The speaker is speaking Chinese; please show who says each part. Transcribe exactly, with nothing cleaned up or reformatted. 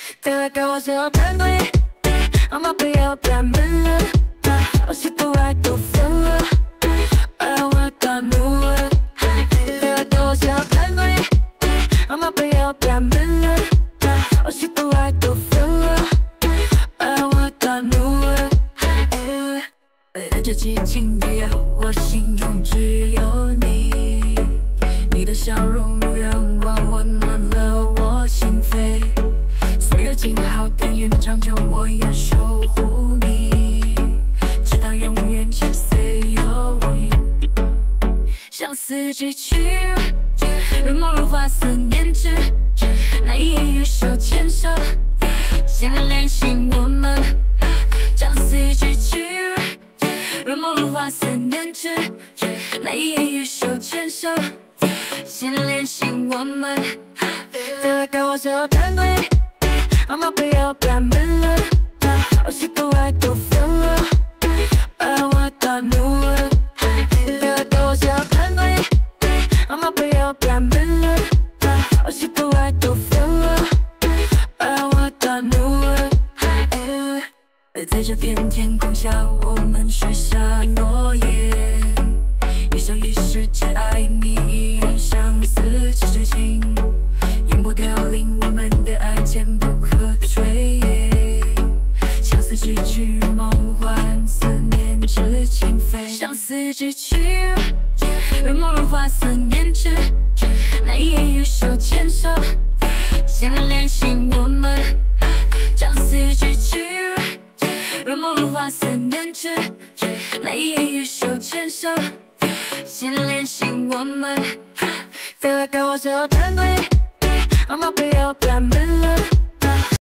Speaker 1: Feel like I was your penguin. I'm up in your penguin. I see the right to feel. I want the new. Feel like I was your penguin. I'm up in your penguin. I see the right to feel. I want the new. 在这寂静的夜，我心中只有你。你的笑容如阳光，温暖了我心扉。岁月静好，但愿长久，我愿守护你，直到永远千岁有你。相思之去，如梦如花，思念之，那一夜与手牵手，心连心我们。相思之去，如梦如花，思念之，那一夜与手牵手，心连心我们。Feel like I was your penguin. I'm up in your penguin. I see the right to feel. I want the new. Feel like I was your penguin. I'm up in your penguin. I see the right to feel. I want the new. 在这片天空下，我们许下诺言，一生一世只爱你，依然相思之情，永不凋零，我们的爱坚不可摧。相思之去，如梦幻，思念之情飞。相思之去，如梦如花，思念之，那一夜与手牵手，心连心我们。相思之去，如梦如花，思念之，那一夜与手牵手，心连心我们。Feel like I was your penguin. I'm up in your penguin.